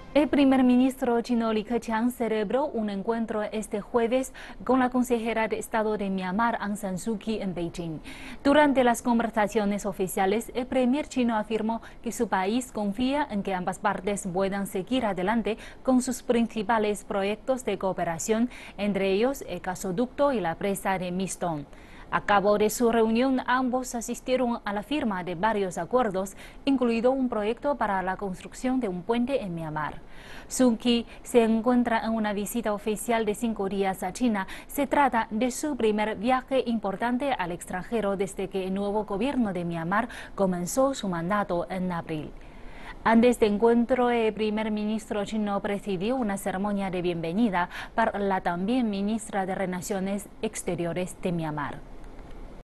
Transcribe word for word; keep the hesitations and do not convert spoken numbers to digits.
El primer ministro chino Li Keqiang celebró un encuentro este jueves con la consejera de Estado de Myanmar, Aung San Suu Kyi, en Beijing. Durante las conversaciones oficiales, el premier chino afirmó que su país confía en que ambas partes puedan seguir adelante con sus principales proyectos de cooperación, entre ellos el gasoducto y la presa de Mistong. A cabo de su reunión, ambos asistieron a la firma de varios acuerdos, incluido un proyecto para la construcción de un puente en Myanmar. Suu Kyi se encuentra en una visita oficial de cinco días a China. Se trata de su primer viaje importante al extranjero desde que el nuevo gobierno de Myanmar comenzó su mandato en abril. Antes del encuentro, el primer ministro chino presidió una ceremonia de bienvenida para la también ministra de Relaciones Exteriores de Myanmar.